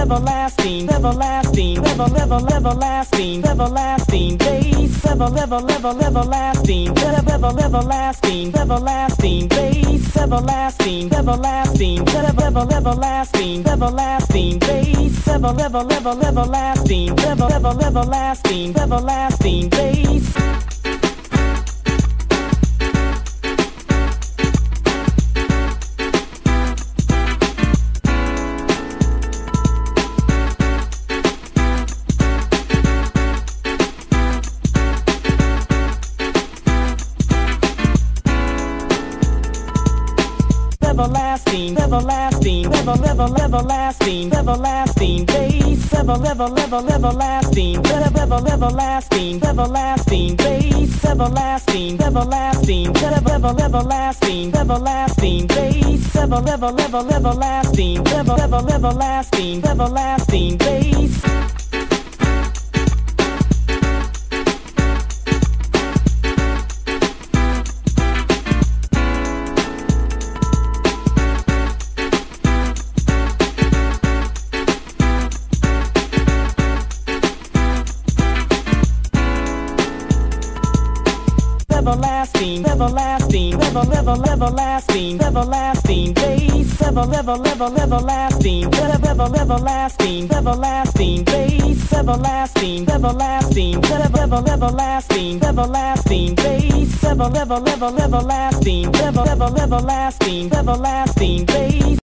everlasting, everlasting, everlasting, everlasting bass, everlasting, everlasting, everlasting, everlasting bass, everlasting, everlasting, everlasting, everlasting bass, everlasting, everlasting, everlasting bass. Everlasting, everlasting, everlasting, everlasting bass, everlasting, everlasting, everlasting bass, everlasting, everlasting, everlasting, everlasting bass, everlasting, everlasting, everlasting bass. Everlasting, everlasting, everlasting, everlasting bass, everlasting, everlasting, everlasting bass, everlasting, everlasting, everlasting, everlasting bass, everlasting, everlasting, everlasting bass.